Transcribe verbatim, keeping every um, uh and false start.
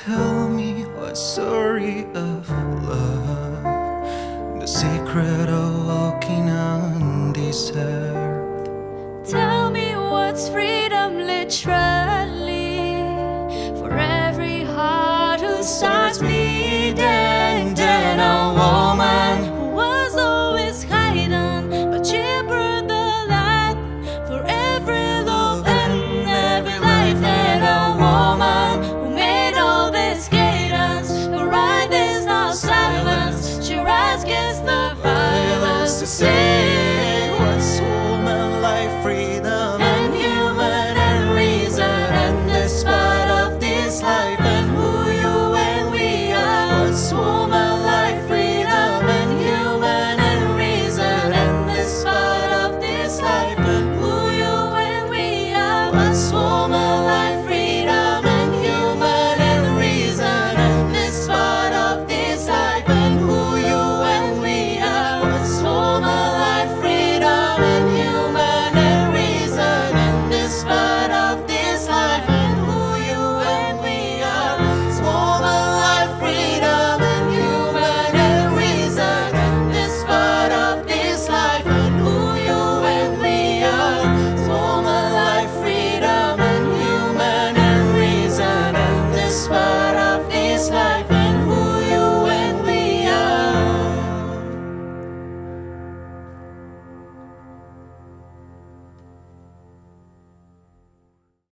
tell me what story of love, the secret of walking on this earth. Tell me what's freedom literally, for every heart who starts bleeding. Then a woman who was always hiding, but she brought the light for every love and every life. And a woman who made all this cadence, her right is now silence. She rises against the violence to say What's woman, life, freedom, and human and reason, and despite of this life and who you and we are. what's woman, life, Freedom and human and reason, and despite of this life and who you and we are. what's woman,